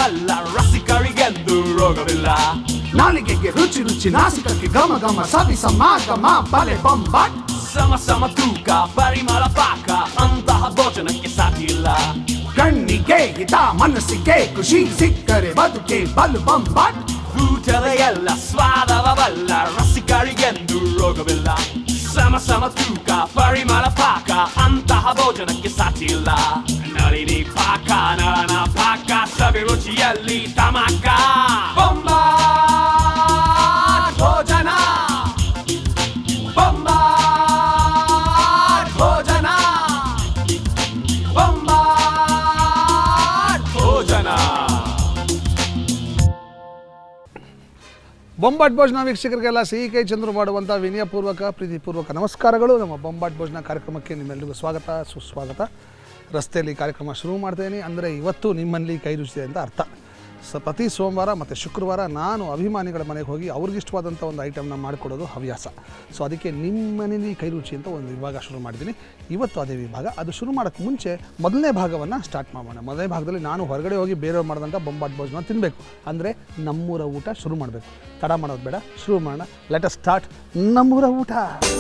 ಬಲ್ಲ ರಸಿಕರಿಗೆಂದು ರೋಗವಿಲ್ಲ. ನಾಲಿಗೆಗೆ ರುಚಿ ರುಚಿ, ನಾಸಿಕಕ್ಕೆ ಘಮ ಘಮ, ಸವಿ ಸಮಾಗಮ ಬಲೆ ಬೊಂಬಾಟ್. ಸಮ ಸಮ ತೂಕ ಪರಿಮಳ ಪಾಕ, ಅಂತಹ ಭೋಜನಕ್ಕೆ ಸಾಟಿಲ್ಲ. ಕಣ್ಣಿಗೆ ಹಿತ ಮನಸ್ಸಿಗೆ ಖುಷಿ, ಸಿಕ್ಕರೆ ಬದುಕೆ ಬಲು ಬೊಂಬಾಟ್. ಊಟದ ಎಲ್ಲ ಸ್ವಾದವ ಬಲ್ಲ ರಸಿಕರಿಗೆಂದು ರೋಗವಿಲ್ಲ. ಸಮ ಸಮ ತೂಕ ಪರಿಮಳ ಪಾಕ, ಅಂತಹ ಭೋಜನಕ್ಕೆ ಸಾಟಿಲ್ಲ. ನಳಿನಿ ಪಾಕ ನಳನ ಪಾಕ, ಸವಿ ರುಚಿಯಲ್ಲಿ ತಮಕ. ಬೊಂಬಾಟ್ ಭೋಜನ, ಬೊಂಬಾಟ್ ಭೋಜನ, ಬೊಂಬಾಟ್ ಭೋಜನ. ಬೊಂಬಾಟ್ ಭೋಜನ ವೀಕ್ಷಕರಿಗೆಲ್ಲ ಸಿಹಿ ಕೈ ಚಂದ್ರು ಮಾಡುವಂಥ ವಿನಯಪೂರ್ವಕ ಪ್ರೀತಿಪೂರ್ವಕ ನಮಸ್ಕಾರಗಳು. ನಮ್ಮ ಬೊಂಬಾಟ್ ಭೋಜನ ಕಾರ್ಯಕ್ರಮಕ್ಕೆ ನಿಮ್ಮೆಲ್ಲರಿಗೂ ಸ್ವಾಗತ ಸುಸ್ವಾಗತ. ರಸ್ತೆಯಲ್ಲಿ ಕಾರ್ಯಕ್ರಮ ಶುರು ಮಾಡ್ತೇನೆ ಅಂದರೆ ಇವತ್ತು ನಿಮ್ಮಲ್ಲಿ ಕೈ ರುಚಿದೆ ಅಂತ ಅರ್ಥ. ಪ್ರತಿ ಸೋಮವಾರ ಮತ್ತು ಶುಕ್ರವಾರ ನಾನು ಅಭಿಮಾನಿಗಳ ಮನೆಗೆ ಹೋಗಿ ಅವ್ರಿಗಿಷ್ಟವಾದಂಥ ಒಂದು ಐಟಮ್ನ ಮಾಡಿಕೊಡೋದು ಹವ್ಯಾಸ. ಸೊ ಅದಕ್ಕೆ ನಿಮ್ಮ ಮನೇಲಿ ಕೈ ರುಚಿ ಅಂತ ಒಂದು ವಿಭಾಗ ಶುರು ಮಾಡಿದ್ದೀನಿ. ಇವತ್ತು ಅದೇ ವಿಭಾಗ. ಅದು ಶುರು ಮಾಡೋಕ್ಕೆ ಮುಂಚೆ ಮೊದಲನೇ ಭಾಗವನ್ನು ಸ್ಟಾರ್ಟ್ ಮಾಡೋಣ. ಮೊದಲನೇ ಭಾಗದಲ್ಲಿ ನಾನು ಹೊರಗಡೆ ಹೋಗಿ ಬೇರೆಯವ್ರು ಮಾಡಿದಂಥ ಬೊಂಬಾಟ್ ಭೋಜನ ತಿನ್ನಬೇಕು, ಅಂದರೆ ನಮ್ಮೂರ ಊಟ ಶುರು ಮಾಡಬೇಕು. ತಡ ಮಾಡೋದು ಬೇಡ, ಶುರು ಮಾಡೋಣ. ಲೆಟ್ ಅಸ್ ಸ್ಟಾರ್ಟ್ ನಮ್ಮೂರ ಊಟ.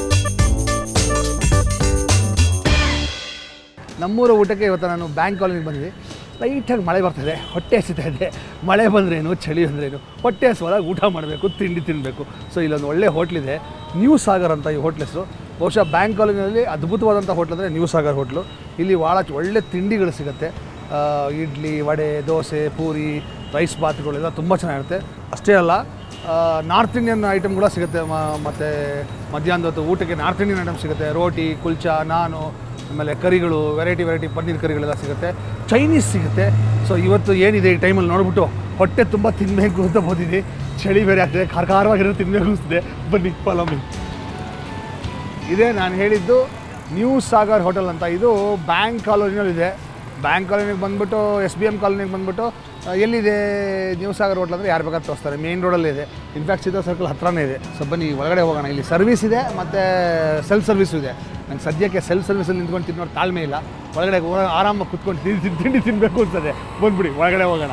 ನಮ್ಮೂರ ಊಟಕ್ಕೆ ಇವತ್ತು ನಾನು ಬ್ಯಾಂಕ್ ಕಾಲೋನಿಗೆ ಬಂದಿದ್ದೆ. ಲೈಟಾಗಿ ಮಳೆ ಬರ್ತಾಯಿದೆ, ಹೊಟ್ಟೆ ಹಸಿತಾ ಇದೆ. ಮಳೆ ಬಂದ್ರೇನು ಚಳಿ ಅಂದ್ರೇನು, ಹೊಟ್ಟೆ ಹಸುವಾಗ ಊಟ ಮಾಡಬೇಕು, ತಿಂಡಿ ತಿನ್ನಬೇಕು. ಸೊ ಇಲ್ಲೊಂದು ಒಳ್ಳೆ ಹೋಟ್ಲಿದೆ, ನ್ಯೂ ಸಾಗರ್ ಅಂತ ಈ ಹೋಟ್ಲ್ ಹೆಸರು. ಬಹುಶಃ ಬ್ಯಾಂಕ್ ಕಾಲೋನಿಯಲ್ಲಿ ಅದ್ಭುತವಾದಂಥ ಹೋಟ್ಲ್ ಅಂದರೆ ನ್ಯೂ ಸಾಗರ್ ಹೋಟ್ಲು. ಇಲ್ಲಿ ಭಾಳ ಒಳ್ಳೆ ತಿಂಡಿಗಳು ಸಿಗುತ್ತೆ. ಇಡ್ಲಿ, ವಡೆ, ದೋಸೆ, ಪೂರಿ, ರೈಸ್ ಬಾತ್ಗಳೆಲ್ಲ ತುಂಬ ಚೆನ್ನಾಗಿರುತ್ತೆ. ಅಷ್ಟೇ ಅಲ್ಲ, ನಾರ್ತ್ ಇಂಡಿಯನ್ ಐಟಮ್ ಕೂಡ ಸಿಗುತ್ತೆ. ಮತ್ತು ಮಧ್ಯಾಹ್ನದ ಹೊತ್ತು ಊಟಕ್ಕೆ ನಾರ್ತ್ ಇಂಡಿಯನ್ ಐಟಮ್ ಸಿಗುತ್ತೆ. ರೋಟಿ, ಕುಲ್ಚಾ, ನಾನು, ಆಮೇಲೆ ಕರಿಗಳು, ವೆರೈಟಿ ಪನ್ನೀರ್ ಕರಿಗಳೆಲ್ಲ ಸಿಗುತ್ತೆ. ಚೈನೀಸ್ ಸಿಗುತ್ತೆ. ಸೊ ಇವತ್ತು ಏನಿದೆ ಈ ಟೈಮಲ್ಲಿ ನೋಡ್ಬಿಟ್ಟು ಹೊಟ್ಟೆ ತುಂಬ ತಿನ್ನಬೇಕು ಅಂತ ಬಂದಿದ್ದೆ. ಚಳಿ ಬೇರೆ ಆಗ್ತದೆ, ಖಾರವಾಗಿರೋ ತಿನ್ನಬೇಕು ಅನಿಸ್ತಿದೆ. ಬನ್ನಿ, ಫಾಲೋ ಮೀ. ಇದೇ ನಾನು ಹೇಳಿದ್ದು ನ್ಯೂ ಸಾಗರ್ ಹೋಟೆಲ್ ಅಂತ. ಇದು ಬ್ಯಾಂಕ್ ಕಾಲೋನಿಯಲ್ಲಿದೆ. ಬ್ಯಾಂಕ್ ಕಾಲೋನಿಗೆ ಬಂದುಬಿಟ್ಟು SBM ಕಾಲೋನಿಗೆ ಬಂದುಬಿಟ್ಟು ಎಲ್ಲಿದೆ ನ್ಯೂ ಸಾಗರ್ ಹೋಟ್ಲ್ ಅಂದರೆ ಯಾರು ಬೇಕಾದ್ರೆ ತೋರಿಸ್ತಾರೆ. ಮೇನ್ ರೋಡಲ್ಲೇ ಇದೆ. ಇನ್ಫ್ಯಾಕ್ಟ್ ಸೀದಾ ಸರ್ಕಲ್ ಹತ್ರನೇ ಇದೆ. ಸೊ ಬನ್ನಿ ಒಳಗಡೆ ಹೋಗೋಣ. ಇಲ್ಲಿ ಸರ್ವಿಸ್ ಇದೆ ಮತ್ತು ಸೆಲ್ಫ್ ಸರ್ವಿಸು ಇದೆ. ನಂಗೆ ಸದ್ಯಕ್ಕೆ ಸೆಲ್ಫ್ ಸರ್ವಿಸಲ್ಲಿ ನಿಂತ್ಕೊಂಡು ತಿನ್ನೋರು ತಾಳ್ಮೆ ಇಲ್ಲ. ಒಳಗಡೆ ಆರಾಮಾಗಿ ಕುತ್ಕೊಂಡು ತಿಂಡಿ ತಿನ್ನಬೇಕು ಅನ್ಸ್ತದೆ. ಬಂದ್ಬಿಡಿ ಒಳಗಡೆ ಹೋಗೋಣ.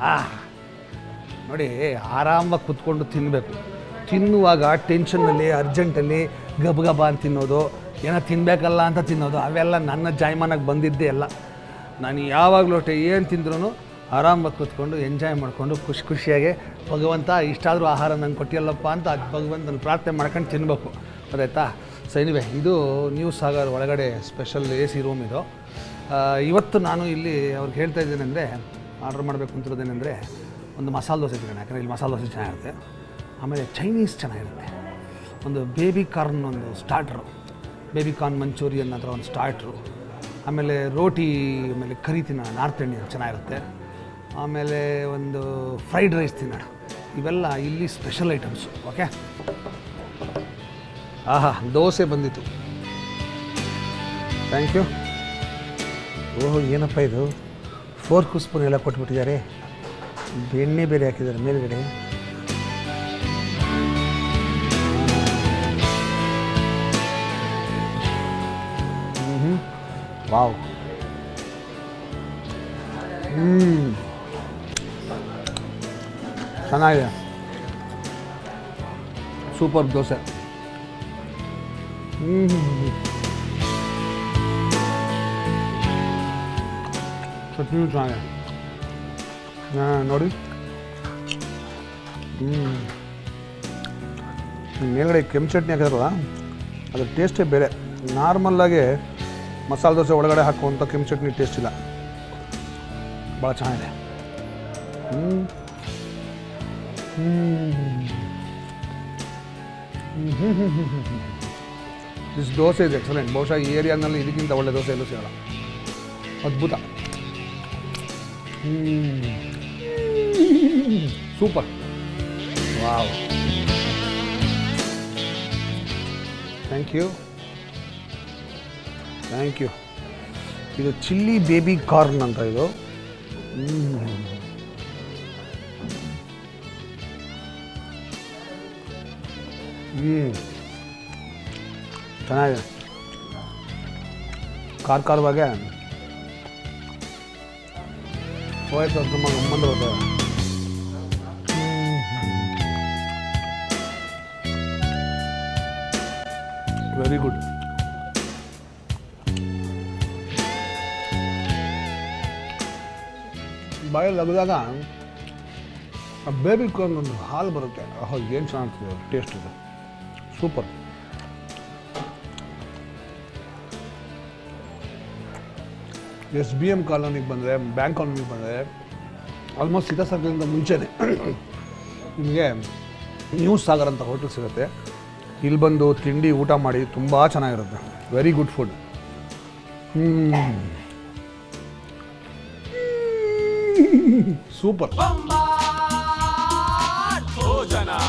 ನೋಡಿ, ಆರಾಮಾಗಿ ಕುತ್ಕೊಂಡು ತಿನ್ನಬೇಕು. ತಿನ್ನುವಾಗ ಟೆನ್ಷನ್ನಲ್ಲಿ, ಅರ್ಜೆಂಟಲ್ಲಿ ಗಬಗಬ ಅಂತ ತಿನ್ನೋದು, ಏನೋ ತಿನ್ನಬೇಕಲ್ಲ ಅಂತ ತಿನ್ನೋದು, ಅವೆಲ್ಲ ನನ್ನ ಜಾಯಮಾನಾಗಿ ಬಂದಿದ್ದೇ ಅಲ್ಲ. ನಾನು ಯಾವಾಗಲೂ ಅಷ್ಟೇ ಏನು ತಿಂದ್ರೂ ಆರಾಮಾಗಿ ಕೂತ್ಕೊಂಡು ಎಂಜಾಯ್ ಮಾಡಿಕೊಂಡು ಖುಷಿಯಾಗಿ ಭಗವಂತ ಇಷ್ಟಾದರೂ ಆಹಾರ ನಂಗೆ ಕೊಟ್ಟಿಲ್ಲಪ್ಪ ಅಂತ ಅದು ಭಗವಂತನ ಪ್ರಾರ್ಥನೆ ಮಾಡ್ಕೊಂಡು ತಿನ್ನಬೇಕು, ಗೊತ್ತಾಯ್ತಾ? ಸೊ ಎನಿವೆ, ಇದು ನ್ಯೂ ಸಾಗರ್ ಒಳಗಡೆ ಸ್ಪೆಷಲ್ AC ರೂಮ್ ಇದು. ಇವತ್ತು ನಾನು ಇಲ್ಲಿ ಅವ್ರಿಗೆ ಹೇಳ್ತಾ ಇದ್ದೇನೆಂದರೆ, ಆರ್ಡ್ರ್ ಮಾಡಬೇಕು ಅಂತಿರೋದೇನೆಂದರೆ ಒಂದು ಮಸಾಲೆ ದೋಸೆ ತಿನ್ನೋಣ. ಯಾಕಂದರೆ ಇಲ್ಲಿ ಮಸಾಲೆ ದೋಸೆ ಚೆನ್ನಾಗಿರುತ್ತೆ. ಆಮೇಲೆ ಚೈನೀಸ್ ಚೆನ್ನಾಗಿರುತ್ತೆ. ಒಂದು ಬೇಬಿ ಕಾರ್ನ್ ಒಂದು ಸ್ಟಾರ್ಟ್ರು, ಬೇಬಿ ಕಾರ್ನ್ ಮಂಚೂರಿಯನ್ ಅಥವಾ ಒಂದು ಸ್ಟಾರ್ಟ್ರು. ಆಮೇಲೆ ರೋಟಿ, ಆಮೇಲೆ ಕರಿ ತಿನ್ನೋಣ, ನಾರ್ತ್ ಇಂಡಿಯನ್ ಚೆನ್ನಾಗಿರುತ್ತೆ. ಆಮೇಲೆ ಒಂದು ಫ್ರೈಡ್ ರೈಸ್ ತಿನ್ನೋಣ. ಇವೆಲ್ಲ ಇಲ್ಲಿ ಸ್ಪೆಷಲ್ ಐಟಮ್ಸು. ಓಕೆ, ಆಹಾ, ದೋಸೆ ಬಂದಿತ್ತು. Thank you. ಓಹೋ, ಏನಪ್ಪ ಇದು, ಫೋರ್ಕು ಸ್ಪೂನ್ ಎಲ್ಲ ಕೊಟ್ಬಿಟ್ಟಿದ್ದಾರೆ. ಬೆಣ್ಣೆ ಬೇರೆ ಹಾಕಿದ್ದಾರೆ ಮೇಲ್ಗಡೆ. ವಾವ್. ಚೆನ್ನಾಗಿದೆ, ಸೂಪರ್ ದೋಸೆ. ಚಟ್ನಿ ಚೆನ್ನಾಗಿದೆ ನೋಡಿ. ಮೇಲ್ಗಡೆ ಕೆಂಪು ಚಟ್ನಿ ಹಾಕಿದ್ರಲ್ಲ, ಅದ್ರ ಟೇಸ್ಟೇ ಬೇರೆ. ನಾರ್ಮಲ್ಲಾಗಿ ಮಸಾಲೆ ದೋಸೆ ಒಳಗಡೆ ಹಾಕುವಂಥ ಕೆಂಪು ಚಟ್ನಿ ಟೇಸ್ಟ್ ಇಲ್ಲ, ಭಾಳ ಚೆನ್ನಾಗಿದೆ. ದಿಸ್ ದೋಸೆ ಇದೆ ಎಕ್ಸಲೆಂಟ್. ಬಹುಶಃ ಈ ಏರಿಯಾನಲ್ಲಿ ಇದಕ್ಕಿಂತ ಒಳ್ಳೆ ದೋಸೆ ಎಲ್ಲೂ ಸಿಗಲ್ಲ. ಅದ್ಭುತ, ಸೂಪರ್, ವಾವ್. Thank you. ಇದು ಚಿಲ್ಲಿ ಬೇಬಿ ಕಾರ್ನ್ ಅಂತ ಇದು. ಚೆನ್ನಾಗಿದೆ, ಖಾರವಾಗೆ ಹೋಯ್ತು ತುಂಬ ಗಮ್ಮಂದ ಬರ್ತದೆ. Very good. ಬಾಯಲ್ಲಿ ಅಗದಾಗ ಬೇಬಿ ಕಾರ್ನ್ ಒಂದು ಹಾಲು ಬರುತ್ತೆ. ಏನು ಚೆನ್ನಾಗ್ತದೆ ಟೇಸ್ಟ್ ಇದೆ, ಸೂಪರ್. SBM ಕಾಲೋನಿಗೆ ಬಂದರೆ, ಬ್ಯಾಂಕ್ ಕಾಲೋನಿಗೆ ಬಂದರೆ, ಆಲ್ಮೋಸ್ಟ್ ಸೀತಾ ಸರ್ಕಲಿಂದ ಮುಂಚೆನೇ ನಿಮಗೆ ನ್ಯೂ ಸಾಗರ್ ಅಂತ ಹೋಟೆಲ್ ಸಿಗುತ್ತೆ. ಇಲ್ಲಿ ಬಂದು ತಿಂಡಿ ಊಟ ಮಾಡಿ, ತುಂಬ ಚೆನ್ನಾಗಿರುತ್ತೆ. Very good food. ಸೂಪರ್. ಭೋಜನ